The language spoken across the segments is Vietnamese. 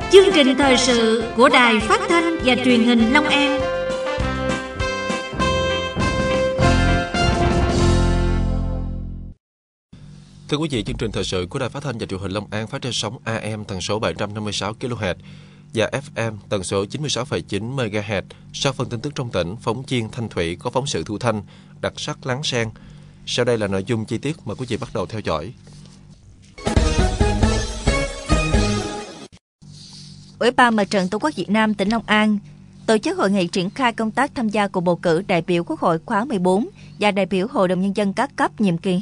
Chương trình thời sự của Đài Phát thanh và Truyền hình Long An. Thưa quý vị, chương trình thời sự của Đài Phát thanh và Truyền hình Long An phát trên sóng AM tần số 756 kHz và FM tần số 96,9 MHz. Sau phần tin tức trong tỉnh, phóng viên Thanh Thủy có phóng sự thu thanh đặc sắc Láng Sen. Sau đây là nội dung chi tiết, mời quý vị bắt đầu theo dõi. Ủy ban Mặt trận Tổ quốc Việt Nam tỉnh Long An tổ chức hội nghị triển khai công tác tham gia cuộc bầu cử đại biểu Quốc hội khóa 14 và đại biểu Hội đồng Nhân dân các cấp nhiệm kỳ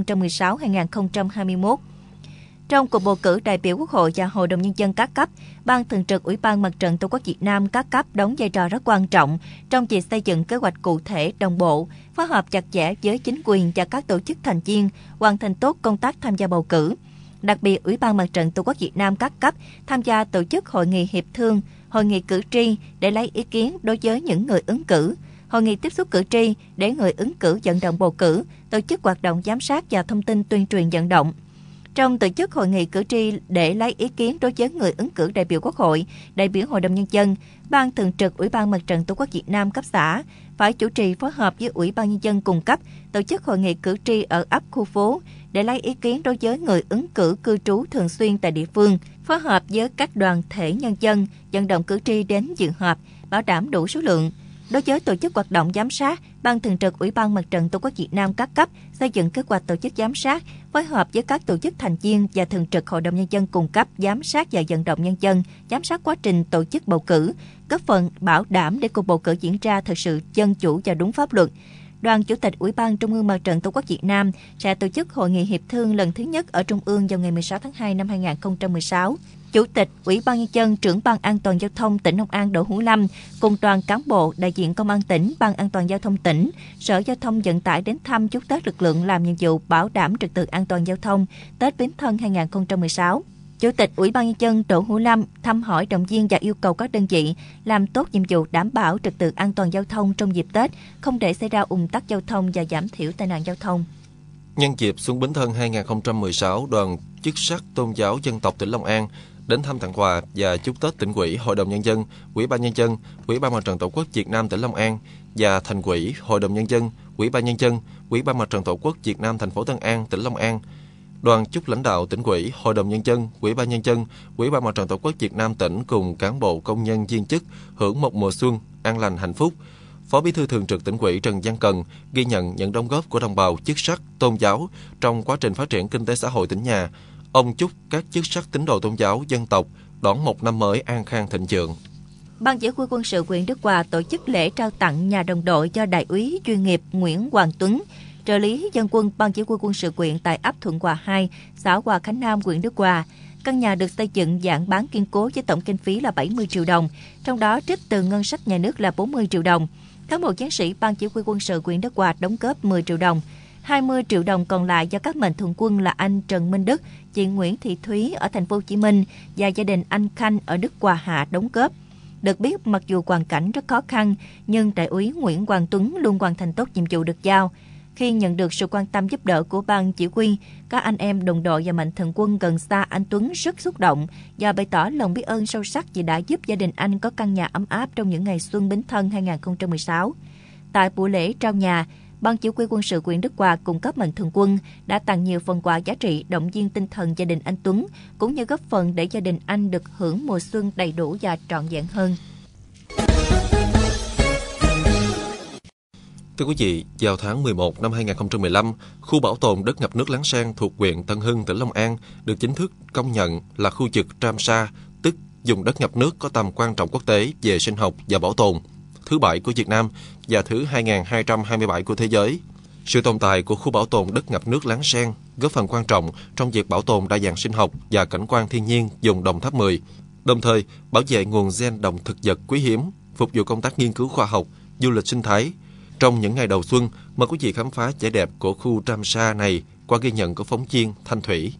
2016-2021. Trong cuộc bầu cử đại biểu Quốc hội và Hội đồng Nhân dân các cấp, Ban Thường trực Ủy ban Mặt trận Tổ quốc Việt Nam các cấp đóng vai trò rất quan trọng trong việc xây dựng kế hoạch cụ thể, đồng bộ, phối hợp chặt chẽ với chính quyền và các tổ chức thành viên, hoàn thành tốt công tác tham gia bầu cử. Đặc biệt, Ủy ban Mặt trận Tổ quốc Việt Nam các cấp tham gia tổ chức hội nghị hiệp thương, hội nghị cử tri để lấy ý kiến đối với những người ứng cử, hội nghị tiếp xúc cử tri để người ứng cử vận động bầu cử, tổ chức hoạt động giám sát và thông tin tuyên truyền vận động. Trong tổ chức hội nghị cử tri để lấy ý kiến đối với người ứng cử đại biểu Quốc hội, đại biểu Hội đồng Nhân dân, Ban Thường trực Ủy ban Mặt trận Tổ quốc Việt Nam cấp xã phải chủ trì phối hợp với Ủy ban Nhân dân cung cấp tổ chức hội nghị cử tri ở ấp khu phố để lấy ý kiến đối với người ứng cử cư trú thường xuyên tại địa phương, phối hợp với các đoàn thể nhân dân, vận động cử tri đến dự họp, bảo đảm đủ số lượng. Đối với tổ chức hoạt động giám sát, Ban Thường trực Ủy ban Mặt trận Tổ quốc Việt Nam các cấp xây dựng kế hoạch tổ chức giám sát, phối hợp với các tổ chức thành viên và Thường trực Hội đồng Nhân dân cung cấp giám sát và vận động nhân dân, giám sát quá trình tổ chức bầu cử, góp phần bảo đảm để cuộc bầu cử diễn ra thực sự dân chủ và đúng pháp luật. Đoàn Chủ tịch Ủy ban Trung ương Mặt trận Tổ quốc Việt Nam sẽ tổ chức hội nghị hiệp thương lần thứ nhất ở Trung ương vào ngày 16 tháng 2 năm 2016. Chủ tịch Ủy ban Nhân dân, trưởng Ban An toàn Giao thông tỉnh Long An Đỗ Hữu Lâm cùng đoàn cán bộ đại diện Công an tỉnh, Ban An toàn Giao thông tỉnh, Sở Giao thông Vận tải đến thăm chúc Tết lực lượng làm nhiệm vụ bảo đảm trật tự an toàn giao thông Tết Bính Thân 2016. Chủ tịch Ủy ban Nhân dân Đỗ Hữu Lâm thăm hỏi, động viên và yêu cầu các đơn vị làm tốt nhiệm vụ đảm bảo trật tự an toàn giao thông trong dịp Tết, không để xảy ra ùn tắc giao thông và giảm thiểu tai nạn giao thông. Nhân dịp Xuân Bính Thân 2016, đoàn chức sắc tôn giáo dân tộc tỉnh Long An đến thăm, tặng quà và chúc Tết Tỉnh ủy, Hội đồng Nhân dân, Ủy ban Nhân dân, Ủy ban Mặt trận Tổ quốc Việt Nam tỉnh Long An và Thành ủy, Hội đồng Nhân dân, Ủy ban Nhân dân, Ủy ban Mặt trận Tổ quốc Việt Nam thành phố Tân An, tỉnh Long An. Đoàn chúc lãnh đạo Tỉnh ủy, Hội đồng Nhân dân, Ủy ban Nhân dân, Ủy ban Mặt trận Tổ quốc Việt Nam tỉnh cùng cán bộ công nhân viên chức hưởng một mùa xuân an lành hạnh phúc. Phó Bí thư Thường trực Tỉnh ủy Trần Văn Cần ghi nhận những đóng góp của đồng bào chức sắc tôn giáo trong quá trình phát triển kinh tế xã hội tỉnh nhà. Ông chúc các chức sắc tín đồ tôn giáo dân tộc đón một năm mới an khang thịnh vượng. Ban Chỉ huy Quân sự huyện Đức Hòa tổ chức lễ trao tặng nhà đồng đội cho Đại úy chuyên nghiệp Nguyễn Hoàng Tuấn, trợ lý dân quân Ban Chỉ huy Quân sự huyện tại ấp Thuận Hòa 2, xã Hòa Khánh Nam, huyện Đức Hòa. Căn nhà được xây dựng dạng bán kiên cố với tổng kinh phí là 70 triệu đồng, trong đó trích từ ngân sách nhà nước là 40 triệu đồng. Cán bộ chiến sĩ Ban Chỉ huy Quân sự huyện Đức Hòa đóng góp 10 triệu đồng. 20 triệu đồng còn lại do các mạnh thường quân là anh Trần Minh Đức, chị Nguyễn Thị Thúy ở thành phố Hồ Chí Minh và gia đình anh Khanh ở Đức Hòa Hạ đóng góp. Được biết, mặc dù hoàn cảnh rất khó khăn, nhưng Đại úy Nguyễn Hoàng Tuấn luôn hoàn thành tốt nhiệm vụ được giao. Khi nhận được sự quan tâm giúp đỡ của ban chỉ huy, các anh em đồng đội và mạnh thường quân gần xa anh Tuấn rất xúc động và bày tỏ lòng biết ơn sâu sắc vì đã giúp gia đình anh có căn nhà ấm áp trong những ngày Xuân Bính Thân 2016. Tại buổi lễ trao nhà, Ban Chỉ huy Quân sự huyện Đức Hòa cùng các mạnh thường quân đã tặng nhiều phần quà giá trị động viên tinh thần gia đình anh Tuấn, cũng như góp phần để gia đình anh được hưởng mùa xuân đầy đủ và trọn vẹn hơn. Thưa quý vị, vào tháng 11 năm 2015, khu bảo tồn đất ngập nước Láng Sen thuộc huyện Tân Hưng, tỉnh Long An được chính thức công nhận là khu vực Ramsar, tức vùng đất ngập nước có tầm quan trọng quốc tế về sinh học và bảo tồn, thứ 7 của Việt Nam và thứ 2227 của thế giới. Sự tồn tại của khu bảo tồn đất ngập nước Láng Sen góp phần quan trọng trong việc bảo tồn đa dạng sinh học và cảnh quan thiên nhiên vùng Đồng Tháp 10, đồng thời bảo vệ nguồn gen động thực vật quý hiếm, phục vụ công tác nghiên cứu khoa học, du lịch sinh thái. Trong những ngày đầu xuân, mời quý vị khám phá vẻ đẹp của khu Ramsar này qua ghi nhận của phóng viên Thanh Thủy.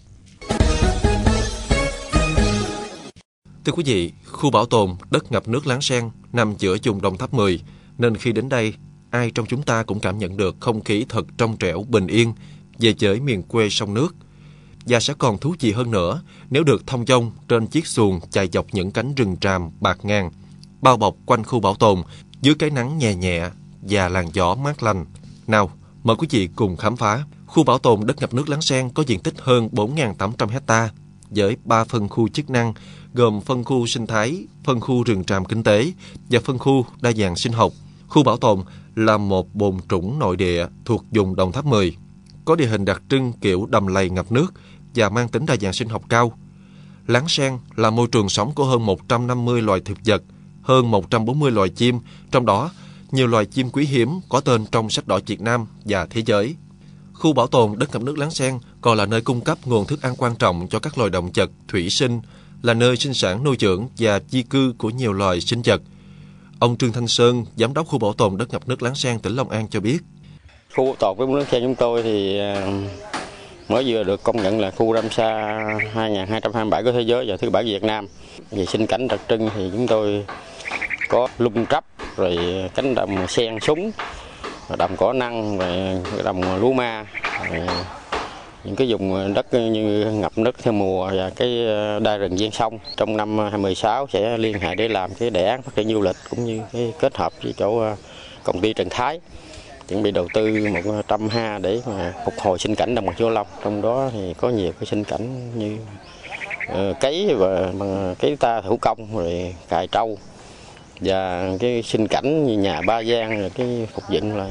Thưa quý vị, khu bảo tồn đất ngập nước Láng Sen nằm giữa vùng Đồng Tháp 10, nên khi đến đây, ai trong chúng ta cũng cảm nhận được không khí thật trong trẻo, bình yên về với miền quê sông nước. và sẽ còn thú vị hơn nữa nếu được thông dong trên chiếc xuồng chạy dọc những cánh rừng tràm bạt ngàn, bao bọc quanh khu bảo tồn dưới cái nắng nhẹ nhẹ và làn gió mát lành. Nào, mời quý vị cùng khám phá. Khu bảo tồn đất ngập nước Láng Sen có diện tích hơn 4.800 ha với 3 phân khu chức năng gồm phân khu sinh thái, phân khu rừng tràm kinh tế và phân khu đa dạng sinh học. Khu bảo tồn là một bồn trũng nội địa thuộc vùng Đồng Tháp 10, có địa hình đặc trưng kiểu đầm lầy ngập nước và mang tính đa dạng sinh học cao. Láng Sen là môi trường sống của hơn 150 loài thực vật, hơn 140 loài chim, trong đó nhiều loài chim quý hiếm có tên trong sách đỏ Việt Nam và thế giới. Khu bảo tồn đất ngập nước Láng Sen còn là nơi cung cấp nguồn thức ăn quan trọng cho các loài động vật thủy sinh, là nơi sinh sản nuôi dưỡng và di cư của nhiều loài sinh vật. Ông Trương Thanh Sơn, giám đốc khu bảo tồn đất ngập nước Láng Sen, tỉnh Long An cho biết. Khu bảo tồn đất ngập nước Láng Sen chúng tôi thì mới vừa được công nhận là khu Ramsar 2227 của thế giới và thứ 7 của Việt Nam. Về sinh cảnh đặc trưng thì chúng tôi có lung trắp, rồi cánh đồng sen súng, đồng cỏ năng, rồi đồng lúa ma, những cái vùng đất như ngập nước theo mùa và cái đai rừng ven sông. Trong năm 2016 sẽ liên hệ để làm cái đề án phát triển du lịch cũng như cái kết hợp với chỗ công ty Trần Thái chuẩn bị đầu tư 100 ha để mà phục hồi sinh cảnh đồng bằng Sông Cửu Long. Trong đó thì có nhiều cái sinh cảnh như cấy và cấy ta thủ công, rồi cài trâu và cái sinh cảnh như nhà ba gian, rồi cái phục dựng lại.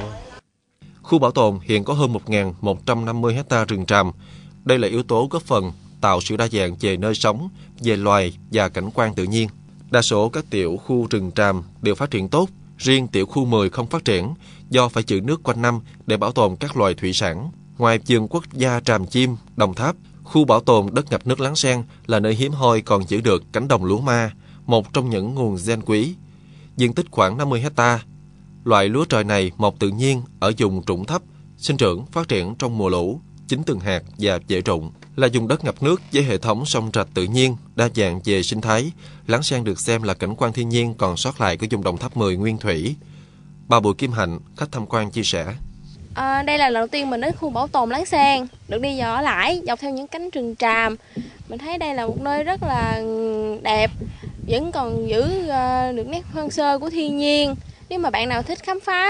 Khu bảo tồn hiện có hơn 1.150 ha rừng tràm. Đây là yếu tố góp phần tạo sự đa dạng về nơi sống, về loài và cảnh quan tự nhiên. Đa số các tiểu khu rừng tràm đều phát triển tốt, riêng tiểu khu 10 không phát triển do phải trữ nước quanh năm để bảo tồn các loài thủy sản. Ngoài vườn quốc gia Tràm Chim, Đồng Tháp, khu bảo tồn đất ngập nước Láng Sen là nơi hiếm hoi còn giữ được cánh đồng lúa ma, một trong những nguồn gen quý. Diện tích khoảng 50 ha. Loại lúa trời này mọc tự nhiên ở vùng trũng thấp, sinh trưởng phát triển trong mùa lũ, chín từng hạt và dễ trụng. Là vùng đất ngập nước với hệ thống sông rạch tự nhiên, đa dạng về sinh thái, Láng Sen được xem là cảnh quan thiên nhiên còn sót lại của vùng Đồng Tháp 10 nguyên thủy. Bà Bùi Kim Hạnh, khách tham quan chia sẻ. Đây là lần đầu tiên mình đến khu bảo tồn Láng Sen, được đi dò lại dọc theo những cánh rừng tràm. Mình thấy đây là một nơi rất là đẹp, vẫn còn giữ được nét hoang sơ của thiên nhiên. Nếu mà bạn nào thích khám phá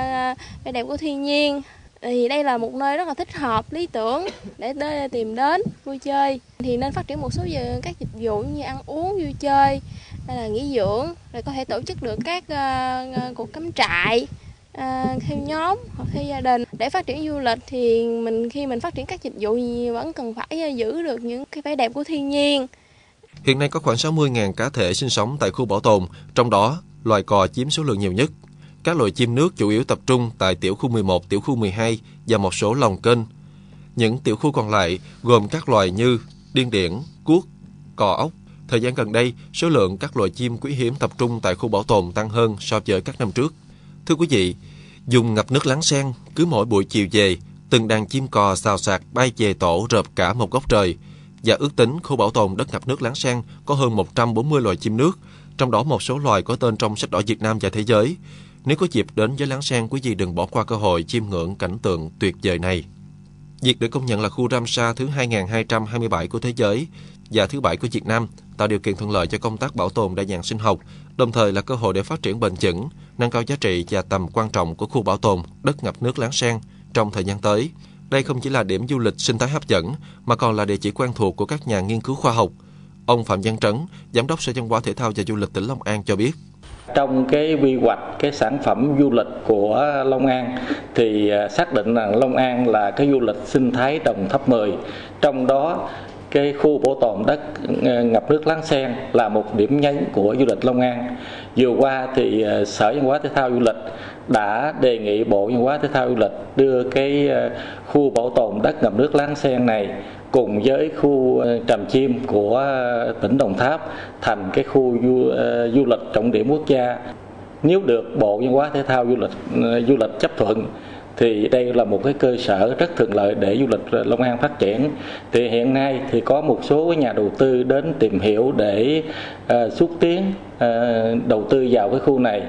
vẻ đẹp của thiên nhiên thì đây là một nơi rất là thích hợp, lý tưởng để tìm đến vui chơi. Thì nên phát triển một số các dịch vụ như ăn uống, vui chơi, hay là nghỉ dưỡng, rồi có thể tổ chức được các cuộc cắm trại theo nhóm hoặc theo gia đình. Để phát triển du lịch thì khi mình phát triển các dịch vụ thì vẫn cần phải giữ được những cái vẻ đẹp của thiên nhiên. Hiện nay có khoảng 60.000 cá thể sinh sống tại khu bảo tồn, trong đó loài cò chiếm số lượng nhiều nhất. Các loài chim nước chủ yếu tập trung tại tiểu khu 11, tiểu khu 12 và một số lòng kênh. Những tiểu khu còn lại gồm các loài như điên điển, cuốc, cò ốc. Thời gian gần đây, số lượng các loài chim quý hiếm tập trung tại khu bảo tồn tăng hơn so với các năm trước. Thưa quý vị, vùng ngập nước Láng Sen, cứ mỗi buổi chiều về, từng đàn chim cò xào xạc bay về tổ rợp cả một góc trời. Và ước tính khu bảo tồn đất ngập nước Láng Sen có hơn 140 loài chim nước, trong đó một số loài có tên trong sách đỏ Việt Nam và thế giới. Nếu có dịp đến với Láng Sen, quý vị đừng bỏ qua cơ hội chiêm ngưỡng cảnh tượng tuyệt vời này. Việc được công nhận là khu Ramsar thứ 2227 của thế giới và thứ 7 của Việt Nam tạo điều kiện thuận lợi cho công tác bảo tồn đa dạng sinh học, đồng thời là cơ hội để phát triển bền vững, nâng cao giá trị và tầm quan trọng của khu bảo tồn đất ngập nước Láng Sen trong thời gian tới. Đây không chỉ là điểm du lịch sinh thái hấp dẫn, mà còn là địa chỉ quen thuộc của các nhà nghiên cứu khoa học. Ông Phạm Văn Trấn, Giám đốc Sở Văn hóa Thể thao và Du lịch tỉnh Long An cho biết. Trong cái quy hoạch cái sản phẩm du lịch của Long An thì xác định là Long An là cái du lịch sinh thái Đồng Tháp 10. Trong đó cái khu bảo tồn đất ngập nước Láng Sen là một điểm nhấn của du lịch Long An. Vừa qua thì Sở Văn hóa Thể thao Du lịch đã đề nghị Bộ Văn hóa Thể thao Du lịch đưa cái khu bảo tồn đất ngập nước Láng Sen này cùng với khu Tràm Chim của tỉnh Đồng Tháp thành cái khu du lịch trọng điểm quốc gia. Nếu được Bộ Văn hóa Thể thao Du lịch chấp thuận thì đây là một cái cơ sở rất thuận lợi để du lịch Long An phát triển. Thì hiện nay thì có một số nhà đầu tư đến tìm hiểu để xúc tiến đầu tư vào cái khu này.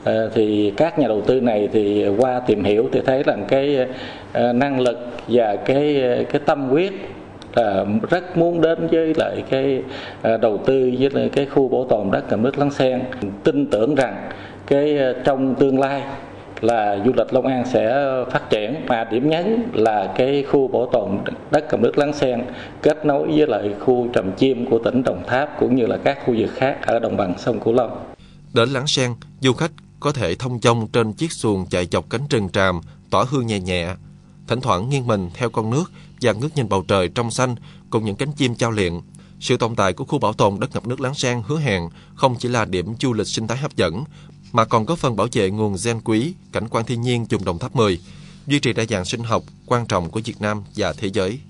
Thì các nhà đầu tư này thì qua tìm hiểu thì thấy rằng cái năng lực và cái tâm huyết rất muốn đến với lại cái đầu tư với lại cái khu bảo tồn đất ngập nước Láng Sen. Tin tưởng rằng trong tương lai là du lịch Long An sẽ phát triển, mà điểm nhấn là cái khu bảo tồn đất ngập nước Láng Sen kết nối với lại khu Tràm Chim của tỉnh Đồng Tháp cũng như là các khu vực khác ở đồng bằng sông Cửu Long. Đến Láng Sen, du khách có thể thông dong trên chiếc xuồng chạy dọc cánh rừng tràm, tỏa hương nhẹ nhẹ, thỉnh thoảng nghiêng mình theo con nước và ngước nhìn bầu trời trong xanh cùng những cánh chim chao liệng. Sự tồn tại của khu bảo tồn đất ngập nước Láng Sen hứa hẹn không chỉ là điểm du lịch sinh thái hấp dẫn, mà còn góp phần bảo vệ nguồn gen quý, cảnh quan thiên nhiên vùng Đồng Tháp 10, duy trì đa dạng sinh học quan trọng của Việt Nam và thế giới.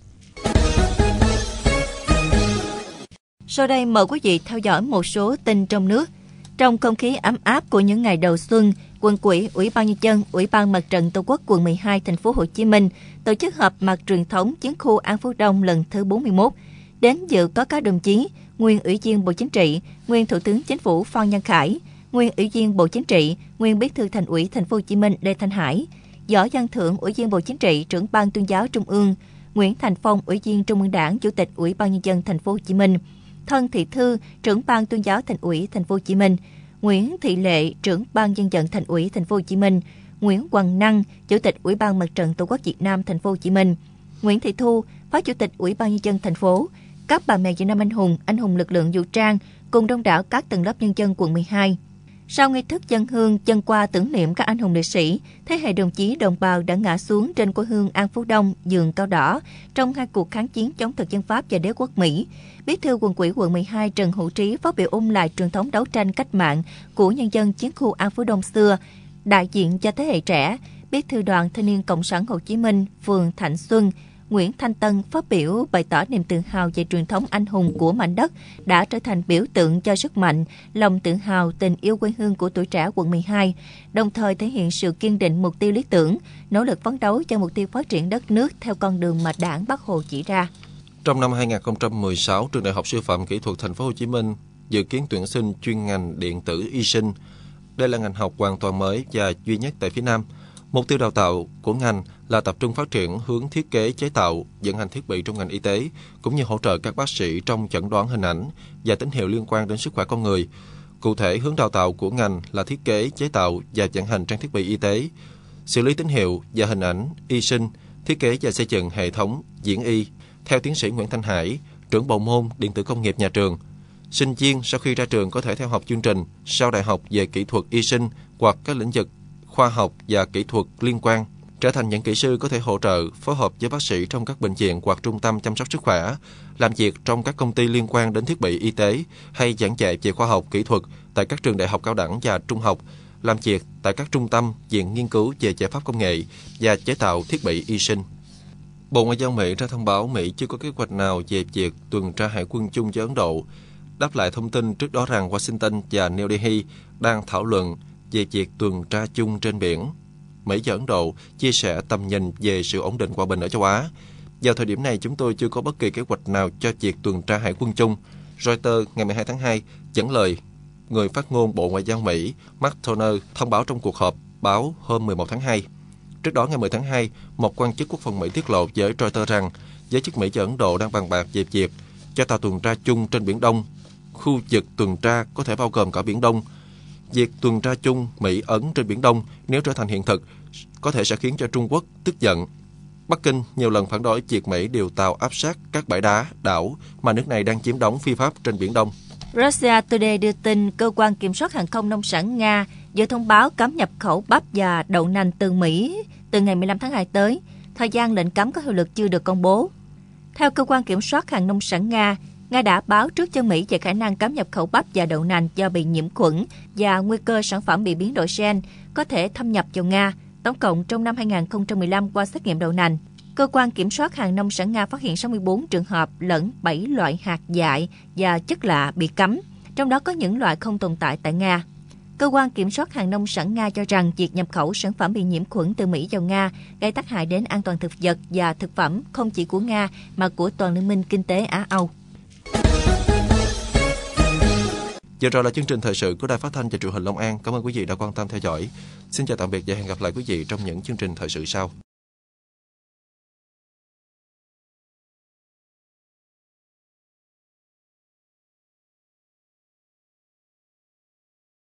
Sau đây mời quý vị theo dõi một số tin trong nước. Trong không khí ấm áp của những ngày đầu xuân, Quận ủy, Ủy ban Nhân dân, Ủy ban Mặt trận Tổ quốc quận 12 thành phố Hồ Chí Minh tổ chức họp mặt truyền thống chiến khu An Phú Đông lần thứ 41. Đến dự có các đồng chí nguyên Ủy viên Bộ Chính trị, nguyên Thủ tướng Chính phủ Phan Văn Khải, nguyên Ủy viên Bộ Chính trị, nguyên Bí thư Thành ủy Thành phố Hồ Chí Minh Lê Thanh Hải, Võ Văn Thưởng, Ủy viên Bộ Chính trị, trưởng Ban Tuyên giáo Trung ương, Nguyễn Thành Phong, Ủy viên Trung ương Đảng, Chủ tịch Ủy ban Nhân dân Thành phố Hồ Chí Minh, Thân Thị Thư, trưởng Ban Tuyên giáo Thành ủy Thành phố Hồ Chí Minh, Nguyễn Thị Lệ, trưởng Ban Dân vận Thành ủy Thành phố Hồ Chí Minh, Nguyễn Hoàng Năng, Chủ tịch Ủy ban Mặt trận Tổ quốc Việt Nam Thành phố Hồ Chí Minh, Nguyễn Thị Thu, Phó Chủ tịch Ủy ban Nhân dân thành phố, các bà mẹ Việt Nam anh hùng lực lượng vũ trang cùng đông đảo các tầng lớp nhân dân quận 12. Sau nghi thức dâng hương dâng qua tưởng niệm các anh hùng liệt sĩ, thế hệ đồng chí đồng bào đã ngã xuống trên quê hương An Phú Đông, Vườn Cao Đỏ trong hai cuộc kháng chiến chống thực dân Pháp và đế quốc Mỹ. Bí thư Quận ủy quận 12 Trần Hữu Trí phát biểu ôn lại truyền thống đấu tranh cách mạng của nhân dân chiến khu An Phú Đông xưa, đại diện cho thế hệ trẻ. Bí thư Đoàn Thanh niên Cộng sản Hồ Chí Minh phường Thạnh Xuân Nguyễn Thanh Tân phát biểu bày tỏ niềm tự hào về truyền thống anh hùng của mảnh đất đã trở thành biểu tượng cho sức mạnh, lòng tự hào, tình yêu quê hương của tuổi trẻ quận 12, đồng thời thể hiện sự kiên định mục tiêu lý tưởng, nỗ lực phấn đấu cho mục tiêu phát triển đất nước theo con đường mà Đảng Bác Hồ chỉ ra. Trong năm 2016, Trường Đại học Sư phạm Kỹ thuật Thành phố Hồ Chí Minh dự kiến tuyển sinh chuyên ngành điện tử y sinh. Đây là ngành học hoàn toàn mới và duy nhất tại phía Nam. Mục tiêu đào tạo của ngành là tập trung phát triển hướng thiết kế chế tạo, vận hành thiết bị trong ngành y tế, cũng như hỗ trợ các bác sĩ trong chẩn đoán hình ảnh và tín hiệu liên quan đến sức khỏe con người. Cụ thể, hướng đào tạo của ngành là thiết kế, chế tạo và vận hành trang thiết bị y tế, xử lý tín hiệu và hình ảnh, y sinh, thiết kế và xây dựng hệ thống diễn y. Theo tiến sĩ Nguyễn Thanh Hải, trưởng bộ môn điện tử công nghiệp nhà trường, sinh viên sau khi ra trường có thể theo học chương trình sau đại học về kỹ thuật y sinh hoặc các lĩnh vực khoa học và kỹ thuật liên quan, trở thành những kỹ sư có thể hỗ trợ, phối hợp với bác sĩ trong các bệnh viện hoặc trung tâm chăm sóc sức khỏe, làm việc trong các công ty liên quan đến thiết bị y tế hay giảng dạy về khoa học kỹ thuật tại các trường đại học cao đẳng và trung học, làm việc tại các trung tâm, viện nghiên cứu về giải pháp công nghệ và chế tạo thiết bị y sinh. Bộ Ngoại giao Mỹ ra thông báo Mỹ chưa có kế hoạch nào về việc tuần tra hải quân chung với Ấn Độ, đáp lại thông tin trước đó rằng Washington và New Delhi đang thảo luận về việc tuần tra chung trên biển. Mỹ và Ấn Độ chia sẻ tầm nhìn về sự ổn định hòa bình ở châu Á. Vào thời điểm này, chúng tôi chưa có bất kỳ kế hoạch nào cho việc tuần tra hải quân chung. Reuters ngày 12 tháng 2 dẫn lời người phát ngôn Bộ Ngoại giao Mỹ Mark Toner thông báo trong cuộc họp báo hôm 11 tháng 2. Trước đó, ngày 10 tháng 2, một quan chức quốc phòng Mỹ tiết lộ với Reuters rằng giới chức Mỹ và Ấn Độ đang bàn bạc về việc cho tàu tuần tra chung trên Biển Đông. Khu vực tuần tra có thể bao gồm cả Biển Đông. Việc tuần tra chung Mỹ-Ấn trên Biển Đông nếu trở thành hiện thực có thể sẽ khiến cho Trung Quốc tức giận. Bắc Kinh nhiều lần phản đối việc Mỹ điều tàu áp sát các bãi đá, đảo mà nước này đang chiếm đóng phi pháp trên Biển Đông. Russia Today đưa tin cơ quan kiểm soát hàng không nông sản Nga vừa thông báo cấm nhập khẩu bắp và đậu nành từ Mỹ từ ngày 15 tháng 2 tới. Thời gian lệnh cấm có hiệu lực chưa được công bố. Theo cơ quan kiểm soát hàng nông sản Nga đã báo trước cho Mỹ về khả năng cấm nhập khẩu bắp và đậu nành do bị nhiễm khuẩn và nguy cơ sản phẩm bị biến đổi gen có thể thâm nhập vào Nga. Tổng cộng trong năm 2015 qua xét nghiệm đậu nành, cơ quan kiểm soát hàng nông sản Nga phát hiện 64 trường hợp lẫn 7 loại hạt dại và chất lạ bị cấm, trong đó có những loại không tồn tại tại Nga. Cơ quan kiểm soát hàng nông sản Nga cho rằng việc nhập khẩu sản phẩm bị nhiễm khuẩn từ Mỹ vào Nga gây tác hại đến an toàn thực vật và thực phẩm không chỉ của Nga mà của toàn Liên minh Kinh tế Á-Âu. Vừa rồi là chương trình thời sự của Đài Phát thanh và Truyền hình Long An. Cảm ơn quý vị đã quan tâm theo dõi. Xin chào tạm biệt và hẹn gặp lại quý vị trong những chương trình thời sự sau.